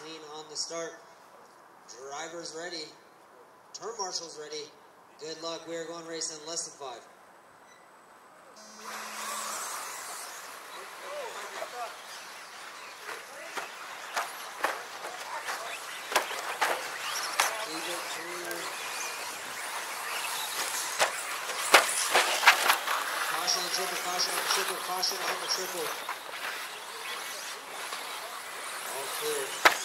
clean on the start. Drivers ready. Turn marshals ready. Good luck. We are going racing in less than 5. Caution on the triple, caution on the triple, caution on the triple. All clear.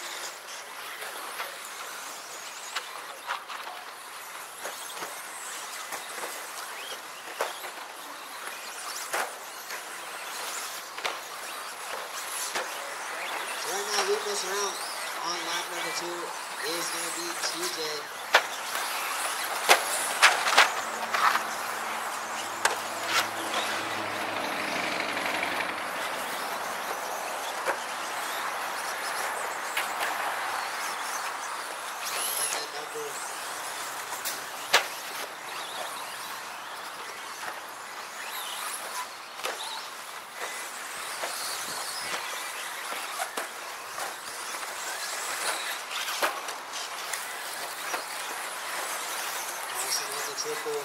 So right now, leading us around on lap number 2 is going to be TJ. Triple.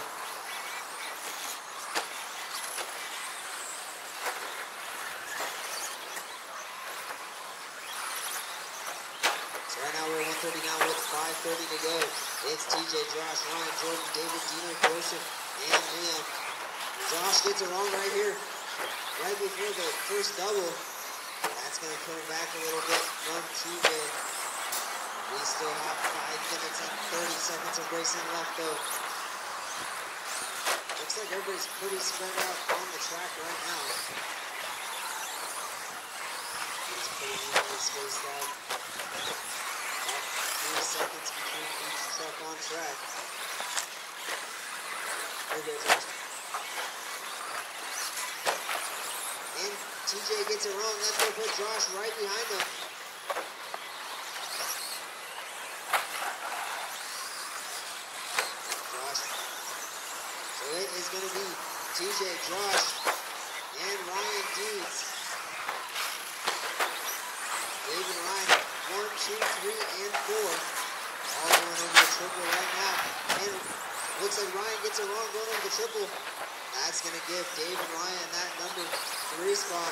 So right now we're 130 now with 5:30 to go. It's TJ, Josh, Ryan, Jordan, David, Dino, Joseph, and Liam. Josh gets it wrong right here, right before the first double. That's going to come back a little bit from TJ. We still have 5 minutes and 30 seconds of racing left though. Looks like everybody's pretty spread out on the track right now. It's pretty evenly spaced out. About 3 seconds between each truck on track. There goes Josh. And TJ gets it wrong. That's going to put Josh right behind him. It is going to be TJ, Josh, and Ryan Deeds. David Ryan, 1, 2, 3, and 4. All going over the triple right now. And looks like Ryan gets it wrong going over the triple. That's going to give David Ryan that number 3 spot.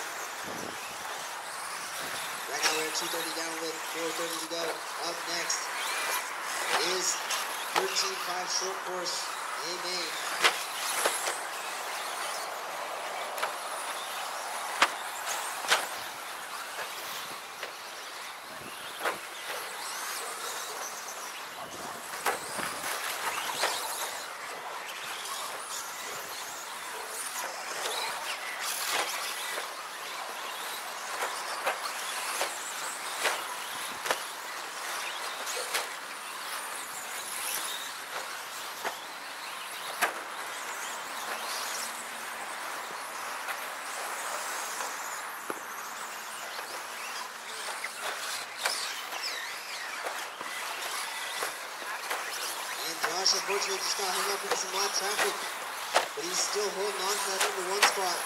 Right now we're at 2:30 down with 4:30 to go. Up next is 13.5 short course in Maine. Josh unfortunately just got hung up in some lap traffic, but he's still holding on to that number 1 spot.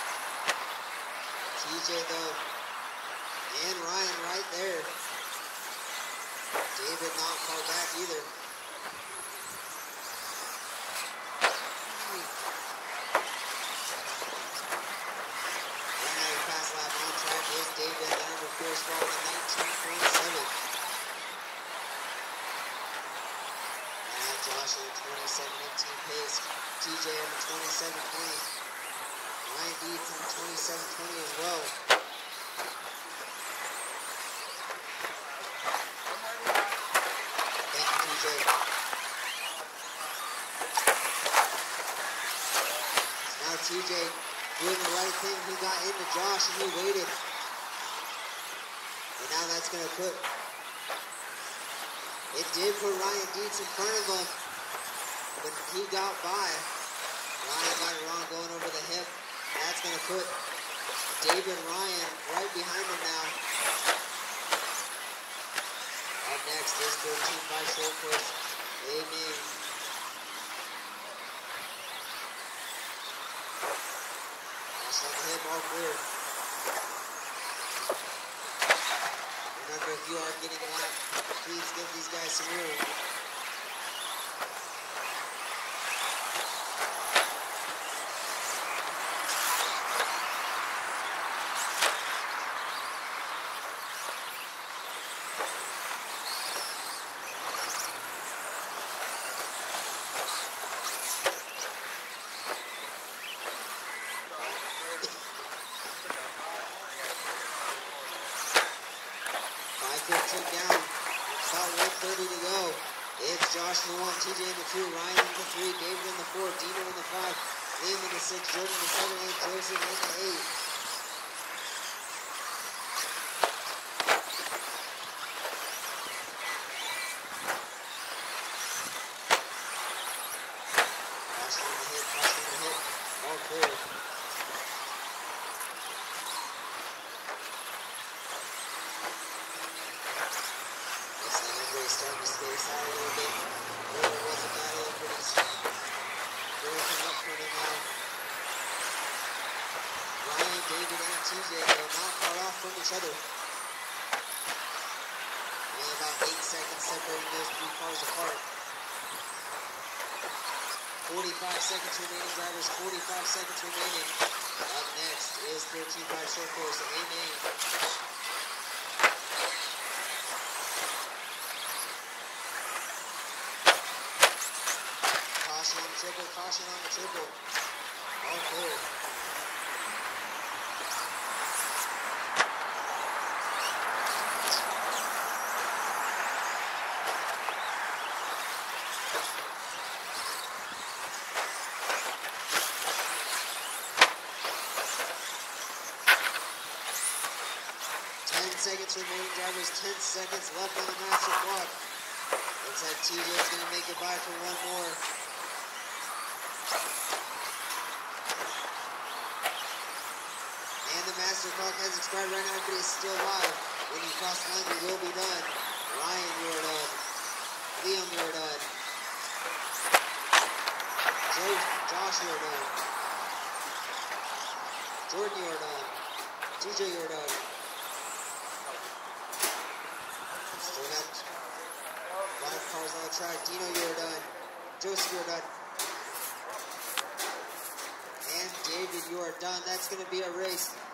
TJ though, and Ryan right there. David not far back either. Right now your fast lap on track is David at the number 4 spot with 19.7. Josh at a 27.18 pace. TJ at a 27.20. Ryan Deeds at a 27.20 as well. Thank you, TJ. So now TJ doing the right thing. He got into Josh and he waited. And now that's going to put... It did put Ryan Deeds in front of him, but he got by. Ryan got it wrong going over the hip. That's going to put David Ryan right behind him now. Up next is 13.5 short course. Amen. That's on the hip, all clear. Remember, if you are getting a lap, please give these guys some room. Down, about 1:30 to go. It's Josh in the 1, TJ in the 2, Ryan in the 3, David in the 4, Dino in the 5, Liam in the 6, Jordan in the 7, and Joseph in the 8. Caution on the hit, all clear. Starting to space out a little bit. Whoever wasn't that hill, really coming up for them now. Ryan, David, and TJ are not far off from each other. Only about 8 seconds separating those three cars apart. 45 seconds remaining, drivers. 45 seconds remaining. Up next is 13.5 short course. Amen. Caution on the triple. All clear. Seconds remaining, drivers. 10 seconds left on the master clock. Looks like TJ is going to make it by for one more. And the master clock has expired right now, but it's still live. When you cross the line, you will be done. Ryan, you are done. Liam, you are done. Josh, you are done. Jordan, you are done. TJ, you are done. Still got 5 cars on the track. Dino, you are done. Joseph, you are done. And David, you are done. That's going to be a race.